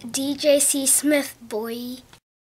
DJ C. Smith, boy.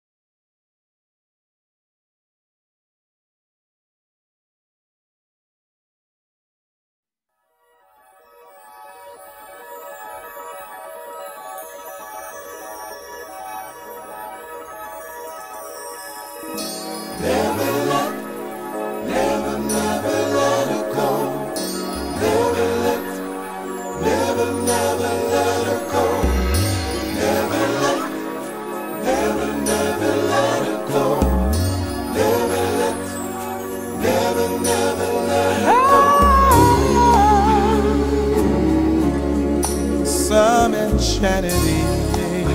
Some enchanted evening,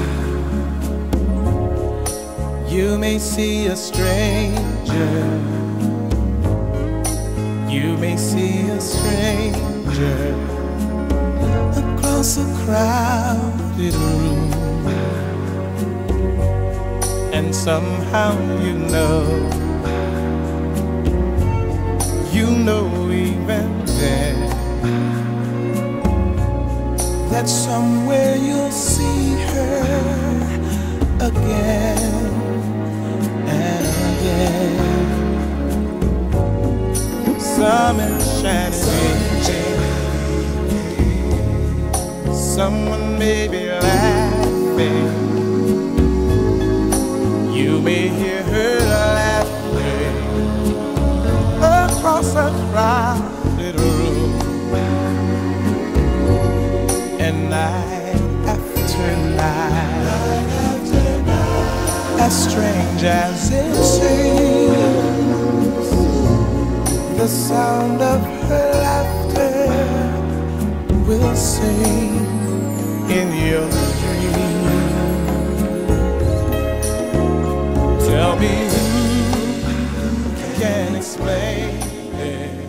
you may see a stranger. You may see a stranger across a crowded room, and somehow you know even then that somewhere you'll see her again and again. Some enchanted, someone may be laughing. You may hear her laughing across a crowded room, and night after night, as strange as it seems, the sound of her laughter will sing in your dream. Tell me who can explain it.